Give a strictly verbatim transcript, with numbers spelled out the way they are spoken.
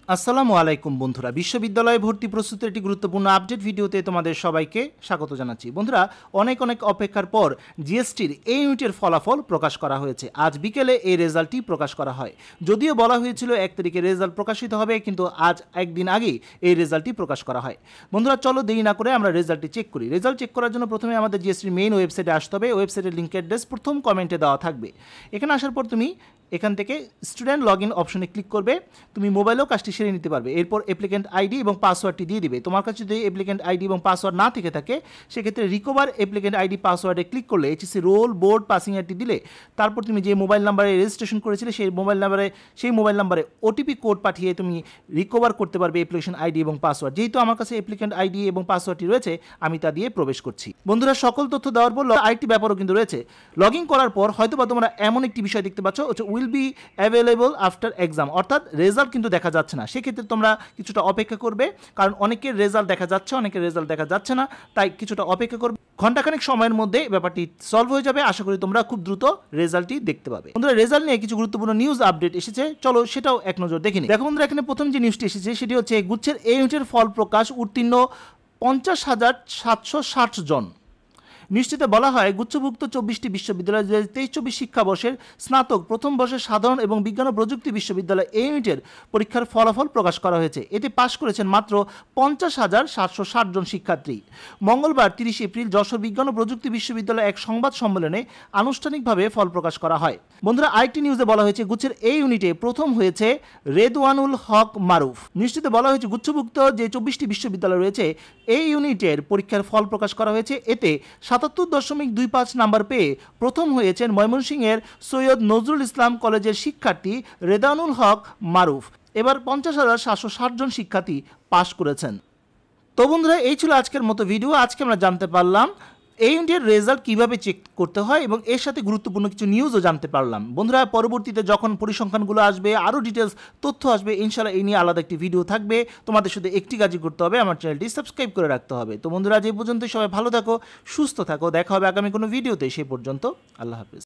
আসসালামু আলাইকুম বন্ধুরা, বিশ্ববিদ্যালয়ে ভর্তি প্রস্তুতির একটি গুরুত্বপূর্ণ আপডেট ভিডিওতে তোমাদের সবাইকে স্বাগত জানাচ্ছি। বন্ধুরা, অনেক অনেক অপেক্ষার পর জিএসটির এই ইউনিটের ফলাফল প্রকাশ করা হয়েছে। আজ বিকেলে এই রেজাল্টটি প্রকাশ করা হয়। যদিও বলা হয়েছিল এক তারিখে রেজাল্ট প্রকাশিত হবে, কিন্তু আজ একদিন আগেই এই রেজাল্টটি প্রকাশ করা হয়। বন্ধুরা, চলো দেরি না করে আমরা রেজাল্টটি চেক করি। রেজাল্ট চেক করার জন্য প্রথমে আমাদের জিএসটির মেইন ওয়েবসাইটে আসতে হবে। ওয়েবসাইটের লিঙ্কের অ্যাড্রেস প্রথম কমেন্টে দেওয়া থাকবে। এখানে আসার পর তুমি এখান থেকে স্টুডেন্ট লগ ইন অপশনে ক্লিক করবে। তুমি মোবাইলেও কাজটি সেরে নিতে পারবে। এরপর অ্যাপ্লিকেন্ট আইডি এবং পাসওয়ার্ডটি দিয়ে দিবে। তোমার কাছে যদি অ্যাপ্লিকেন্ট আইডি এবং পাসওয়ার্ড না থেকে থাকে, সেক্ষেত্রে রিকভার অ্যাপ্লিকেন্ট আইডি পাসওয়ার্ডে ক্লিক করলে HSC roll board passing ID দিলে তারপর তুমি যে মোবাইল নাম্বারে রেজিস্ট্রেশন করেছিলে সেই মোবাইল নাম্বারে সেই মোবাইল নাম্বারে ওটিপি কোড পাঠিয়ে তুমি রিকভার করতে পারবে অ্যাপ্লিকেশন আইডি এবং পাসওয়ার্ড। যেহেতু আমার কাছে অ্যাপ্লিকেন্ট আইডি এবং পাসওয়ার্ডটি রয়েছে, আমি তা দিয়ে প্রবেশ করছি। বন্ধুরা, সকল তথ্য দেওয়ার পর আরেকটি ব্যাপারও কিন্তু রয়েছে। লগ ইন করার পর হয়তো বা তোমরা এমন একটি বিষয় দেখতে পাচ্ছ, হচ্ছে will be available after exam, অর্থাৎ রেজাল্ট কিন্তু দেখা যাচ্ছে না। সেক্ষেত্রে তোমরা কিছুটা অপেক্ষা করবে, কারণ অনেকের রেজাল্ট দেখা যাচ্ছে, অনেকের রেজাল্ট দেখা যাচ্ছে না। তাই কিছুটা অপেক্ষা করবে। ঘন্টাখানেক সময়ের মধ্যে ব্যাপারটি সলভ হয়ে যাবে। আশা করি তোমরা খুব দ্রুত রেজাল্টটি দেখতে পাবে। বন্ধুরা, রেজাল্ট নিয়ে কিছু গুরুত্বপূর্ণ নিউজ আপডেট এসেছে, চলো সেটাও এক নজর দেখে নিই। দেখো বন্ধুরা, এখানে প্রথম যে নিউজটি এসেছে সেটি হচ্ছে গুচ্ছের এই ইউনিটের ফল প্রকাশ, উত্তীর্ণ পঞ্চাশ হাজার সাতশো ষাট জন। নিশ্চিত বলা হয়, গুচ্ছভুক্ত চব্বিশটি বিশ্ববিদ্যালয় দু হাজার তেইশ চব্বিশ শিক্ষাবর্ষের স্নাতক প্রথম বর্ষের সাধারণ এবং বিজ্ঞান ও প্রযুক্তি বিশ্ববিদ্যালয় এই ইউনিটের পরীক্ষার ফলাফল প্রকাশ করা হয়েছে। এতে পাশ করেছেন মাত্র পঞ্চাশ হাজার সাতশো ষাট জন শিক্ষার্থী। মঙ্গলবার তিরিশ এপ্রিল যশোর বিজ্ঞান ও প্রযুক্তি বিশ্ববিদ্যালয়ে এক সংবাদ সম্মেলনে আনুষ্ঠানিকভাবে ফল প্রকাশ করা হয়। বন্ধুরা, আরেকটি নিউজে বলা হয়েছে, গুচ্ছের এই ইউনিটে প্রথম হয়েছে রেদওয়ানুল হক মারুফ। নিশ্চিত বলা হয়েছে, গুচ্ছভুক্ত যে চব্বিশটি বিশ্ববিদ্যালয় রয়েছে এই ইউনিটের পরীক্ষার ফল প্রকাশ করা হয়েছে। এতে সাতাত্তর দশমিক দুই পাঁচ নাম্বার পেয়ে প্রথম হয়েছেন ময়মনসিংহের সৈয়দ নজরুল ইসলাম কলেজের শিক্ষার্থী রেদানুল হক মারুফ। এবার পঞ্চাশ হাজার সাতশো ষাট জন শিক্ষার্থী পাশ করেছেন। তো বন্ধুরা, এই ছিল আজকের মতো ভিডিও। আজকে আমরা জানতে পারলাম এই ইউনিটের রেজাল্ট কীভাবে চেক করতে হয় এবং এর সাথে গুরুত্বপূর্ণ কিছু নিউজও জানতে পারলাম। বন্ধুরা, পরবর্তীতে যখন পরিসংখ্যানগুলো আসবে, আরও ডিটেলস তথ্য আসবে, ইনশাল্লাহ এই নিয়ে আলাদা একটি ভিডিও থাকবে। তোমাদের শুধু একটি কাজই করতে হবে, আমার চ্যানেলটি সাবস্ক্রাইব করে রাখতে হবে। তো বন্ধুরা, যে পর্যন্ত সবাই ভালো থাকো, সুস্থ থাকো। দেখা হবে আগামী কোনো ভিডিওতে। সেই পর্যন্ত আল্লাহ হাফেজ।